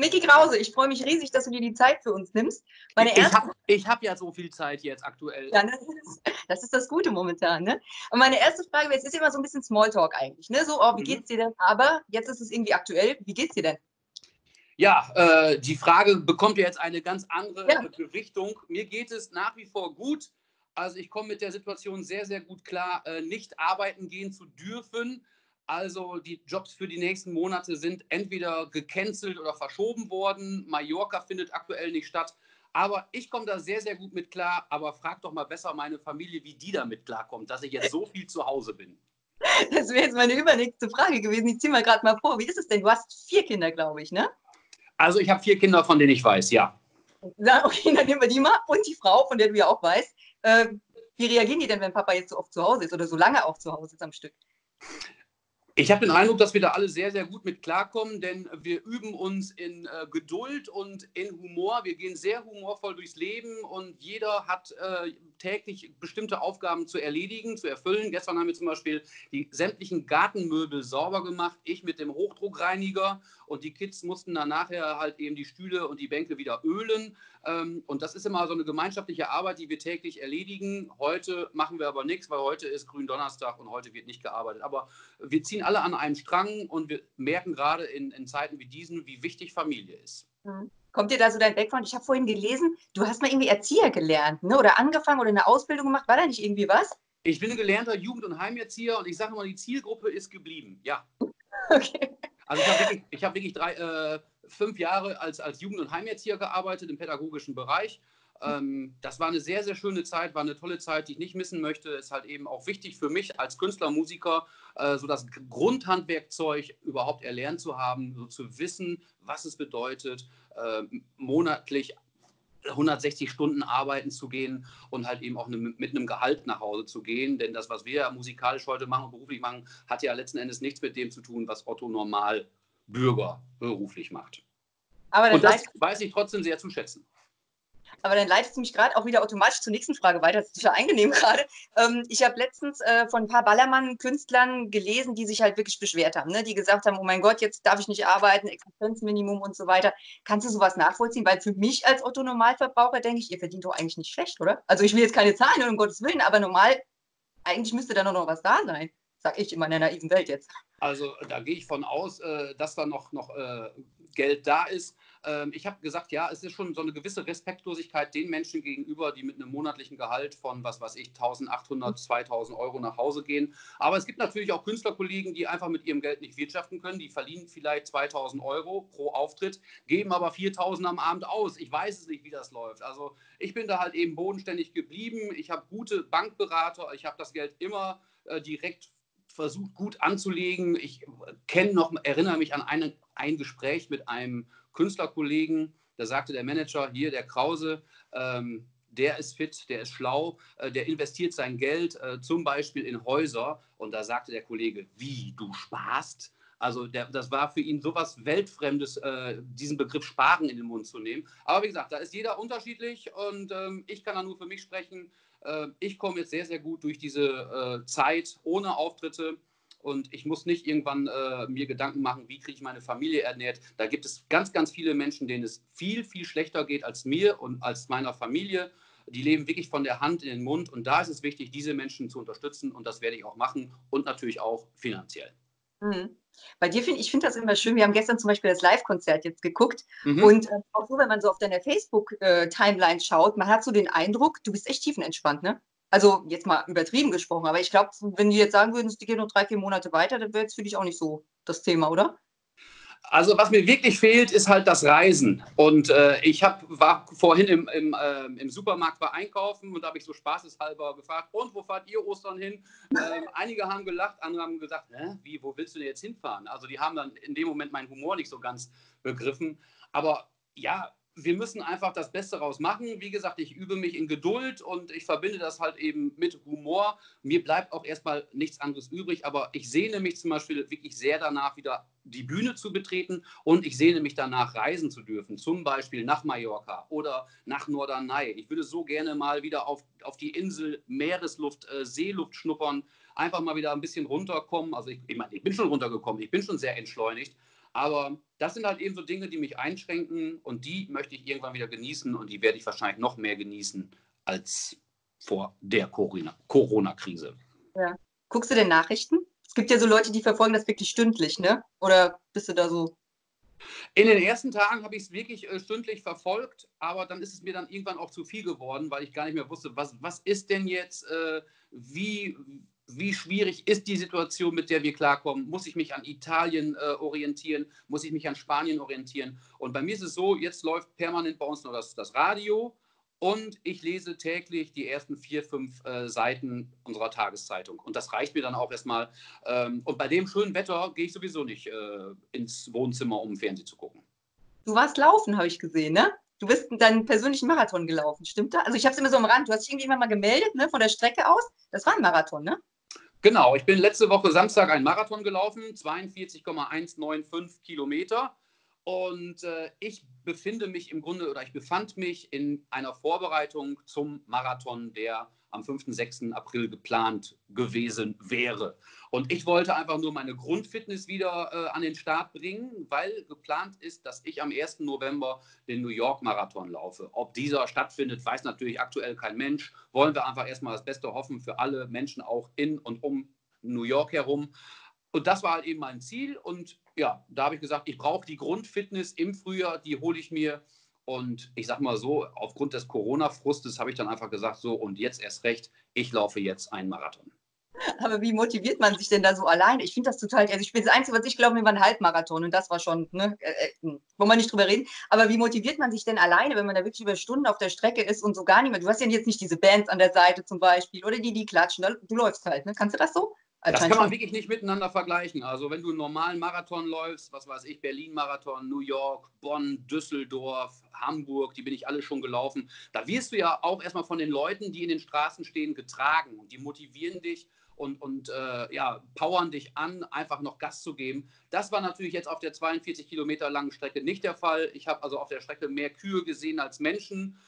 Vicky Krause, ich freue mich riesig, dass du dir die Zeit für uns nimmst. Ich hab ja so viel Zeit jetzt aktuell. Ja, das ist das Gute momentan. Ne? Und meine erste Frage wäre, es ist immer so ein bisschen Smalltalk eigentlich. Ne? So, oh, wie geht's dir denn? Aber jetzt ist es irgendwie aktuell. Wie geht's dir denn? Ja, die Frage bekommt ja jetzt eine ganz andere Richtung. Mir geht es nach wie vor gut. Also ich komme mit der Situation sehr, sehr gut klar, nicht arbeiten gehen zu dürfen. Also die Jobs für die nächsten Monate sind entweder gecancelt oder verschoben worden. Mallorca findet aktuell nicht statt. Aber ich komme da sehr, sehr gut mit klar. Aber frag doch mal besser meine Familie, wie die damit klarkommt, dass ich jetzt so viel zu Hause bin. Das wäre jetzt meine übernächste Frage gewesen. Ich ziehe mal gerade mal vor. Wie ist es denn? Du hast 4 Kinder, glaube ich, ne? Also ich habe 4 Kinder, von denen ich weiß, ja. Okay, dann nehmen wir die mal. Und die Frau, von der du ja auch weißt. Wie reagieren die denn, wenn Papa jetzt so oft zu Hause ist oder so lange auch zu Hause ist am Stück? Ich habe den Eindruck, dass wir da alle sehr, sehr gut mit klarkommen, denn wir üben uns in Geduld und in Humor. Wir gehen sehr humorvoll durchs Leben und jeder hat täglich bestimmte Aufgaben zu erledigen, zu erfüllen. Gestern haben wir zum Beispiel die sämtlichen Gartenmöbel sauber gemacht, ich mit dem Hochdruckreiniger, und die Kids mussten dann nachher halt eben die Stühle und die Bänke wieder ölen. Und das ist immer so eine gemeinschaftliche Arbeit, die wir täglich erledigen. Heute machen wir aber nichts, weil heute ist Gründonnerstag und heute wird nicht gearbeitet. Aber wir ziehen alle an einem Strang und wir merken gerade in Zeiten wie diesen, wie wichtig Familie ist. Kommt dir da so dein Background? Ich habe vorhin gelesen, du hast mal irgendwie Erzieher gelernt, ne? Oder angefangen oder eine Ausbildung gemacht. War da nicht irgendwie was? Ich bin gelernter Jugend- und Heimerzieher und ich sage immer, die Zielgruppe ist geblieben. Ja. Okay. Also ich hab wirklich 5 Jahre als Jugend- und Heimerzieher gearbeitet im pädagogischen Bereich. Das war eine sehr, sehr schöne Zeit, war eine tolle Zeit, die ich nicht missen möchte. Ist halt eben auch wichtig für mich als Künstler, Musiker, so das Grundhandwerkzeug überhaupt erlernt zu haben, so zu wissen, was es bedeutet, monatlich 160 Stunden arbeiten zu gehen und halt eben auch mit einem Gehalt nach Hause zu gehen. Denn das, was wir musikalisch heute machen und beruflich machen, hat ja letzten Endes nichts mit dem zu tun, was Otto Normalbürger beruflich macht. Und das weiß ich trotzdem sehr zu schätzen. Aber dann leitest du mich gerade auch wieder automatisch zur nächsten Frage weiter. Das ist total angenehm gerade. Ich habe letztens von ein paar Ballermann-Künstlern gelesen, die sich halt wirklich beschwert haben, ne? Die gesagt haben, oh mein Gott, jetzt darf ich nicht arbeiten, Existenzminimum und so weiter. Kannst du sowas nachvollziehen? Weil für mich als Otto-Normalverbraucher denke ich, ihr verdient doch eigentlich nicht schlecht, oder? Also ich will jetzt keine Zahlen, um Gottes Willen, aber normal, eigentlich müsste da noch was da sein. Sag ich in meiner naiven Welt jetzt. Also da gehe ich von aus, dass da noch Geld da ist. Ich habe gesagt, ja, es ist schon so eine gewisse Respektlosigkeit den Menschen gegenüber, die mit einem monatlichen Gehalt von, was weiß ich, 1.800, 2.000 Euro nach Hause gehen. Aber es gibt natürlich auch Künstlerkollegen, die einfach mit ihrem Geld nicht wirtschaften können. Die verdienen vielleicht 2.000 Euro pro Auftritt, geben aber 4.000 am Abend aus. Ich weiß es nicht, wie das läuft. Also ich bin da halt eben bodenständig geblieben. Ich habe gute Bankberater. Ich habe das Geld immer direkt versucht gut anzulegen. Ich erinnere mich an ein Gespräch mit einem Künstlerkollegen. Da sagte der Manager, hier, der Krause, der ist fit, der ist schlau, der investiert sein Geld zum Beispiel in Häuser. Und da sagte der Kollege, wie, du sparst? Also das war für ihn sowas Weltfremdes, diesen Begriff Sparen in den Mund zu nehmen. Aber wie gesagt, da ist jeder unterschiedlich und ich kann da nur für mich sprechen. Ich komme jetzt sehr, sehr gut durch diese Zeit ohne Auftritte und ich muss nicht irgendwann mir Gedanken machen, wie kriege ich meine Familie ernährt. Da gibt es ganz, ganz viele Menschen, denen es viel, viel schlechter geht als mir und als meiner Familie. Die leben wirklich von der Hand in den Mund und da ist es wichtig, diese Menschen zu unterstützen und das werde ich auch machen und natürlich auch finanziell. Bei dir ich finde das immer schön. Wir haben gestern zum Beispiel das Live-Konzert jetzt geguckt und auch so, wenn man so auf deiner Facebook-Timeline schaut, man hat so den Eindruck, du bist echt tiefenentspannt, ne? Also jetzt mal übertrieben gesprochen, aber ich glaube, wenn die jetzt sagen würden, es geht noch 3, 4 Monate weiter, dann wäre jetzt für dich auch nicht so das Thema, oder? Also was mir wirklich fehlt, ist halt das Reisen. Und war vorhin im Supermarkt bei einkaufen und da habe ich so spaßeshalber gefragt, und wo fahrt ihr Ostern hin? Einige haben gelacht, andere haben gesagt, wie, wo willst du denn jetzt hinfahren? Also die haben dann in dem Moment meinen Humor nicht so ganz begriffen. Aber ja, wir müssen einfach das Beste raus machen. Wie gesagt, ich übe mich in Geduld und ich verbinde das halt eben mit Humor. Mir bleibt auch erstmal nichts anderes übrig, aber ich sehne mich zum Beispiel wirklich sehr danach, wieder die Bühne zu betreten und ich sehne mich danach, reisen zu dürfen, zum Beispiel nach Mallorca oder nach Norderney. Ich würde so gerne mal wieder auf die Insel Meeresluft, Seeluft schnuppern, einfach mal wieder ein bisschen runterkommen. Also ich meine, ich bin schon runtergekommen, ich bin schon sehr entschleunigt, Aber das sind halt eben so Dinge, die mich einschränken und die möchte ich irgendwann wieder genießen und die werde ich wahrscheinlich noch mehr genießen als vor der Corona-Krise. Ja. Guckst du denn Nachrichten? Es gibt ja so Leute, die verfolgen das wirklich stündlich, ne? Oder bist du da so? In den ersten Tagen habe ich es wirklich stündlich verfolgt, aber dann ist es mir dann irgendwann auch zu viel geworden, weil ich gar nicht mehr wusste, was ist denn jetzt, wie, wie schwierig ist die Situation, mit der wir klarkommen? Muss ich mich an Italien orientieren? Muss ich mich an Spanien orientieren? Und bei mir ist es so, jetzt läuft permanent bei uns nur das Radio und ich lese täglich die ersten 4, 5 Seiten unserer Tageszeitung. Und das reicht mir dann auch erstmal. Und bei dem schönen Wetter gehe ich sowieso nicht ins Wohnzimmer, um Fernsehen zu gucken. Du warst laufen, habe ich gesehen, ne? Du bist deinen persönlichen Marathon gelaufen, stimmt das? Also ich habe es immer so am Rand. Du hast dich irgendwie immer mal gemeldet, ne? Von der Strecke aus. Das war ein Marathon, ne? Genau, ich bin letzte Woche Samstag einen Marathon gelaufen, 42,195 Kilometer. Und ich befand mich in einer Vorbereitung zum Marathon, der am 5. 6. April geplant gewesen wäre. Und ich wollte einfach nur meine Grundfitness wieder an den Start bringen, weil geplant ist, dass ich am 1. November den New York Marathon laufe. Ob dieser stattfindet, weiß natürlich aktuell kein Mensch. Wollen wir einfach erstmal das Beste hoffen für alle Menschen auch in und um New York herum. Und das war halt eben mein Ziel. Und ja, da habe ich gesagt, ich brauche die Grundfitness im Frühjahr, die hole ich mir. Und ich sag mal so, aufgrund des Corona-Frustes habe ich dann einfach gesagt, so und jetzt erst recht, ich laufe jetzt einen Marathon. Aber wie motiviert man sich denn da so allein? Ich finde das total, also ich bin das Einzige, was ich glaube, mir war ein Halbmarathon und das war schon, ne, wollen wir nicht drüber reden. Aber wie motiviert man sich denn alleine, wenn man da wirklich über Stunden auf der Strecke ist und so gar nicht mehr? Du hast ja jetzt nicht diese Bands an der Seite zum Beispiel oder die klatschen. Du läufst halt, ne? Kannst du das so? Das Anscheinend kann man schon. wirklich nicht miteinander vergleichen. Also wenn du einen normalen Marathon läufst, was weiß ich, Berlin-Marathon, New York, Bonn, Düsseldorf, Hamburg, die bin ich alle schon gelaufen. Da wirst du ja auch erstmal von den Leuten, die in den Straßen stehen, getragen. Und die motivieren dich und ja, powern dich an, einfach noch Gas zu geben. Das war natürlich jetzt auf der 42 Kilometer langen Strecke nicht der Fall. Ich habe also auf der Strecke mehr Kühe gesehen als Menschen.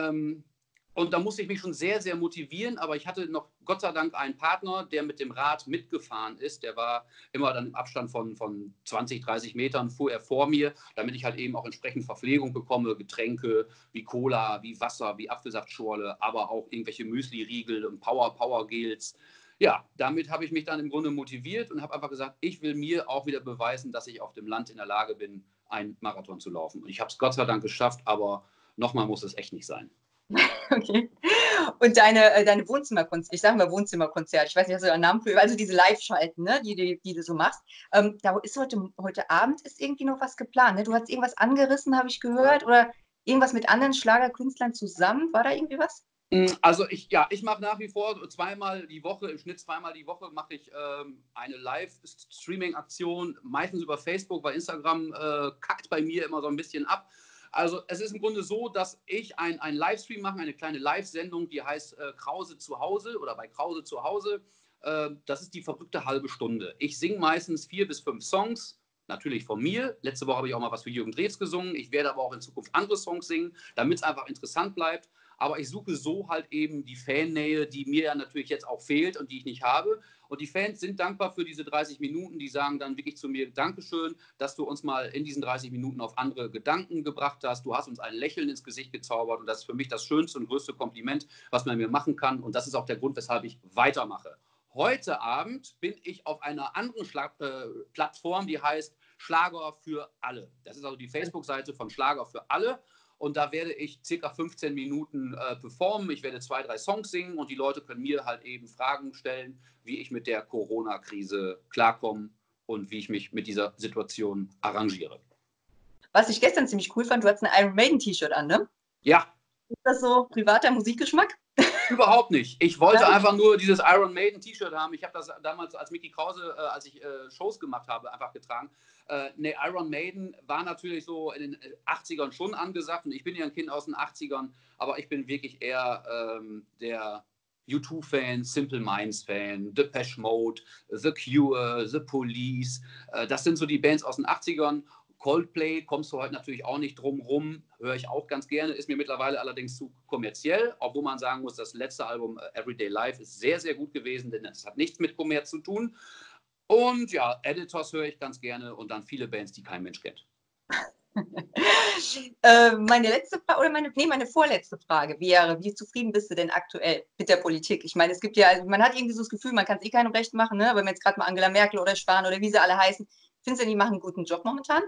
Und da musste ich mich schon sehr, sehr motivieren. Aber ich hatte noch Gott sei Dank einen Partner, der mit dem Rad mitgefahren ist. Der war immer dann im Abstand von 20, 30 Metern, fuhr er vor mir, damit ich halt eben auch entsprechend Verpflegung bekomme. Getränke wie Cola, wie Wasser, wie Apfelsaftschorle, aber auch irgendwelche Müsli-Riegel und Power-Gels. Ja, damit habe ich mich dann im Grunde motiviert und habe einfach gesagt, ich will mir auch wieder beweisen, dass ich auf dem Land in der Lage bin, einen Marathon zu laufen. Und ich habe es Gott sei Dank geschafft, aber nochmal muss es echt nicht sein. Okay. Und deine Wohnzimmerkonzerte, ich sage mal Wohnzimmerkonzert, ich weiß nicht, hast du einen Namen für, also diese Live-Schalten, ne, die du so machst. Da ist heute Abend ist irgendwie noch was geplant, ne? Du hast irgendwas angerissen, habe ich gehört, oder irgendwas mit anderen Schlagerkünstlern zusammen. War da irgendwie was? Also ich mache nach wie vor zweimal die Woche, im Schnitt zweimal die Woche mache ich eine Live-Streaming-Aktion, meistens über Facebook, weil Instagram kackt bei mir immer so ein bisschen ab. Also es ist im Grunde so, dass ich einen Livestream mache, eine kleine Live-Sendung, die heißt Krause zu Hause oder bei Krause zu Hause. Das ist die verrückte halbe Stunde. Ich singe meistens 4 bis 5 Songs, natürlich von mir. Letzte Woche habe ich auch mal was für Jürgen Drews gesungen. Ich werde aber auch in Zukunft andere Songs singen, damit es einfach interessant bleibt. Aber ich suche so halt eben die Fannähe, die mir ja natürlich jetzt auch fehlt und die ich nicht habe. Und die Fans sind dankbar für diese 30 Minuten. Die sagen dann wirklich zu mir, Dankeschön, dass du uns mal in diesen 30 Minuten auf andere Gedanken gebracht hast. Du hast uns ein Lächeln ins Gesicht gezaubert. Und das ist für mich das schönste und größte Kompliment, was man mir machen kann. Und das ist auch der Grund, weshalb ich weitermache. Heute Abend bin ich auf einer anderen Plattform, die heißt Schlager für alle. Das ist also die Facebook-Seite von Schlager für alle. Und da werde ich circa 15 Minuten performen. Ich werde 2, 3 Songs singen und die Leute können mir halt eben Fragen stellen, wie ich mit der Corona-Krise klarkomme und wie ich mich mit dieser Situation arrangiere. Was ich gestern ziemlich cool fand, du hattest ein Iron Maiden T-Shirt an, ne? Ja. Ist das so privater Musikgeschmack? Überhaupt nicht. Ich wollte einfach nur dieses Iron Maiden T-Shirt haben. Ich habe das damals als Mickey Krause, als ich Shows gemacht habe, einfach getragen. Nee, Iron Maiden war natürlich so in den 80ern schon angesagt und ich bin ja ein Kind aus den 80ern, aber ich bin wirklich eher der U2-Fan, Simple Minds-Fan, Depeche Mode, The Cure, The Police. Das sind so die Bands aus den 80ern. Coldplay kommst du heute natürlich auch nicht drum rum, höre ich auch ganz gerne, ist mir mittlerweile allerdings zu kommerziell, obwohl man sagen muss, das letzte Album Everyday Life ist sehr, sehr gut gewesen, denn es hat nichts mit Kommerz zu tun. Und ja, Editors höre ich ganz gerne und dann viele Bands, die kein Mensch kennt. Meine letzte Frage, oder meine vorletzte Frage wäre, wie zufrieden bist du denn aktuell mit der Politik? Ich meine, es gibt ja, man hat irgendwie so das Gefühl, man kann es eh keinem recht machen, ne? Wenn man jetzt gerade mal Angela Merkel oder Spahn oder wie sie alle heißen, findest du, die machen einen guten Job momentan?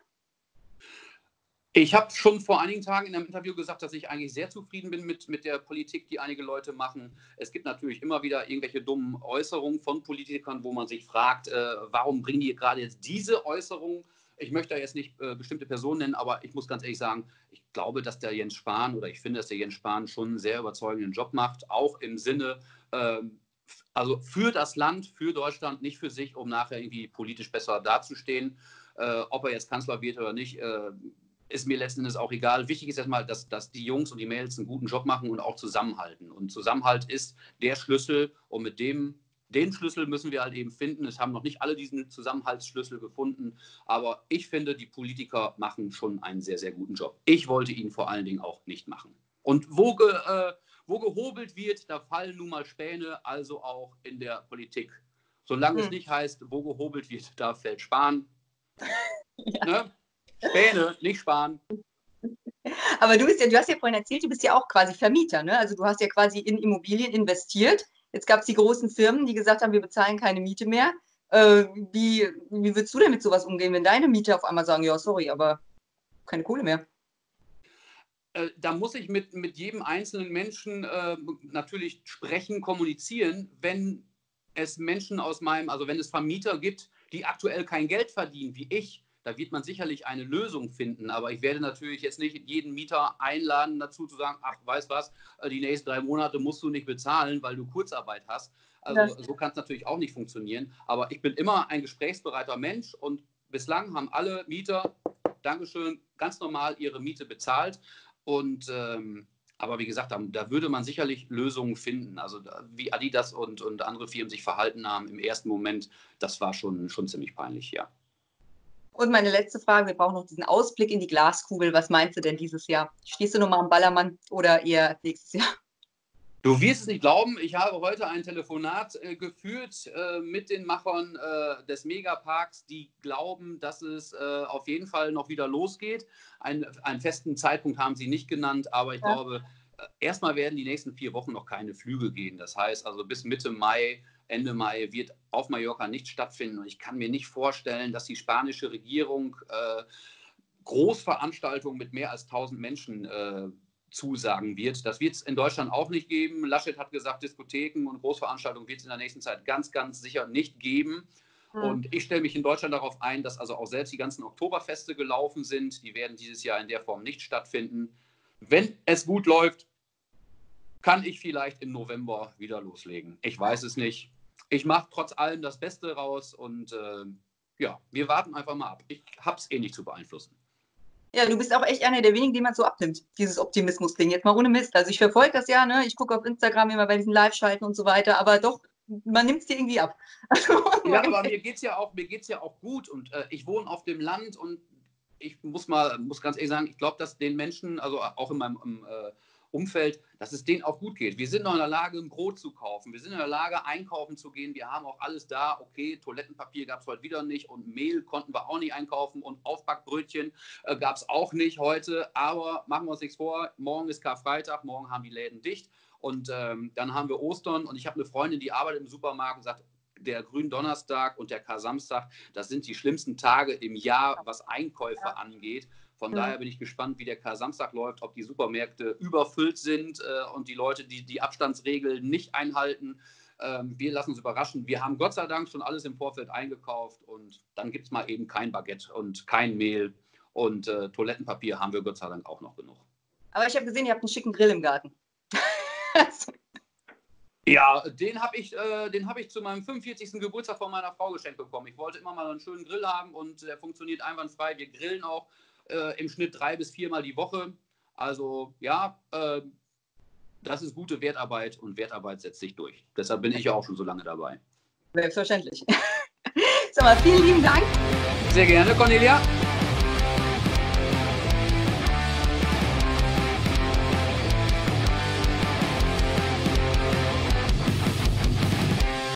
Ich habe schon vor einigen Tagen in einem Interview gesagt, dass ich eigentlich sehr zufrieden bin mit der Politik, die einige Leute machen. Es gibt natürlich immer wieder irgendwelche dummen Äußerungen von Politikern, wo man sich fragt, warum bringen die gerade jetzt diese Äußerungen? Ich möchte da jetzt nicht bestimmte Personen nennen, aber ich muss ganz ehrlich sagen, ich glaube, dass der Jens Spahn oder ich finde, dass der Jens Spahn schon einen sehr überzeugenden Job macht, auch im Sinne, also für das Land, für Deutschland, nicht für sich, um nachher irgendwie politisch besser dazustehen. Ob er jetzt Kanzler wird oder nicht, ist mir letzten Endes auch egal. Wichtig ist erstmal, dass die Jungs und die Mädels einen guten Job machen und auch zusammenhalten. Und Zusammenhalt ist der Schlüssel und mit den Schlüssel müssen wir halt eben finden. Es haben noch nicht alle diesen Zusammenhaltsschlüssel gefunden, aber ich finde, die Politiker machen schon einen sehr, sehr guten Job. Ich wollte ihn vor allen Dingen auch nicht machen. Und wo gehobelt wird, da fallen nun mal Späne, also auch in der Politik. Solange es nicht heißt, wo gehobelt wird, da fällt Spahn. Ja. Ne? Späne, nicht Spahn. Aber du hast ja vorhin erzählt, du bist ja auch quasi Vermieter, ne? Also du hast ja quasi in Immobilien investiert. Jetzt gab es die großen Firmen, die gesagt haben, wir bezahlen keine Miete mehr. Wie würdest du denn mit sowas umgehen, wenn deine Mieter auf einmal sagen, ja, sorry, aber keine Kohle mehr? Da muss ich mit jedem einzelnen Menschen natürlich sprechen, kommunizieren, wenn es Menschen also wenn es Vermieter gibt, die aktuell kein Geld verdienen, wie ich, da wird man sicherlich eine Lösung finden. Aber ich werde natürlich jetzt nicht jeden Mieter einladen, dazu zu sagen, ach, weißt was, die nächsten 3 Monate musst du nicht bezahlen, weil du Kurzarbeit hast. Also so kann es natürlich auch nicht funktionieren. Aber ich bin immer ein gesprächsbereiter Mensch und bislang haben alle Mieter, Dankeschön, ganz normal ihre Miete bezahlt. Und aber wie gesagt, da würde man sicherlich Lösungen finden. Also wie Adidas und andere Firmen sich verhalten haben im ersten Moment, das war schon ziemlich peinlich, ja. Und meine letzte Frage, wir brauchen noch diesen Ausblick in die Glaskugel. Was meinst du denn dieses Jahr? Stehst du nochmal am Ballermann oder eher nächstes Jahr? Du wirst es nicht glauben, ich habe heute ein Telefonat geführt mit den Machern des Megaparks, die glauben, dass es auf jeden Fall noch wieder losgeht. Einen festen Zeitpunkt haben sie nicht genannt, aber ich glaube, erstmal werden die nächsten 4 Wochen noch keine Flüge gehen. Das heißt also bis Mitte Mai, Ende Mai wird auf Mallorca nicht stattfinden. Und ich kann mir nicht vorstellen, dass die spanische Regierung Großveranstaltungen mit mehr als 1000 Menschen zusagen wird. Das wird es in Deutschland auch nicht geben. Laschet hat gesagt, Diskotheken und Großveranstaltungen wird es in der nächsten Zeit ganz, ganz sicher nicht geben. Und ich stelle mich in Deutschland darauf ein, dass also auch selbst die ganzen Oktoberfeste gelaufen sind. Die werden dieses Jahr in der Form nicht stattfinden. Wenn es gut läuft, kann ich vielleicht im November wieder loslegen. Ich weiß es nicht. Ich mache trotz allem das Beste raus und ja, wir warten einfach mal ab. Ich habe es eh nicht zu beeinflussen. Ja, du bist auch echt einer der wenigen, die man so abnimmt, dieses Optimismus-Ding. Jetzt mal ohne Mist. Also ich verfolge das ja, ne? Ich gucke auf Instagram immer bei diesen Live-Schalten und so weiter, aber doch, man nimmt es dir irgendwie ab. Ja, aber mir geht's ja auch gut und ich wohne auf dem Land und ich muss ganz ehrlich sagen, ich glaube, dass den Menschen, also auch in meinem Umfeld, dass es denen auch gut geht. Wir sind noch in der Lage, ein Brot zu kaufen. Wir sind in der Lage, einkaufen zu gehen. Wir haben auch alles da. Okay, Toilettenpapier gab es heute wieder nicht und Mehl konnten wir auch nicht einkaufen und Aufbackbrötchen gab es auch nicht heute. Aber machen wir uns nichts vor, morgen ist Karfreitag, morgen haben die Läden dicht und dann haben wir Ostern und ich habe eine Freundin, die arbeitet im Supermarkt und sagt, der Gründonnerstag und der Kar-Samstag, das sind die schlimmsten Tage im Jahr, was Einkäufe angeht. Von daher bin ich gespannt, wie der Kar-Samstag läuft, ob die Supermärkte überfüllt sind und die Leute, die Abstandsregeln nicht einhalten. Wir lassen uns überraschen. Wir haben Gott sei Dank schon alles im Vorfeld eingekauft und dann gibt es mal eben kein Baguette und kein Mehl und Toilettenpapier haben wir Gott sei Dank auch noch genug. Aber ich habe gesehen, ihr habt einen schicken Grill im Garten. Ja, den hab ich zu meinem 45. Geburtstag von meiner Frau geschenkt bekommen. Ich wollte immer mal einen schönen Grill haben und der funktioniert einwandfrei. Wir grillen auch im Schnitt 3 bis 4 Mal die Woche. Also ja, das ist gute Wertarbeit und Wertarbeit setzt sich durch. Deshalb bin ich ja auch schon so lange dabei. Selbstverständlich. Sag mal, vielen lieben Dank. Sehr gerne, Cornelia.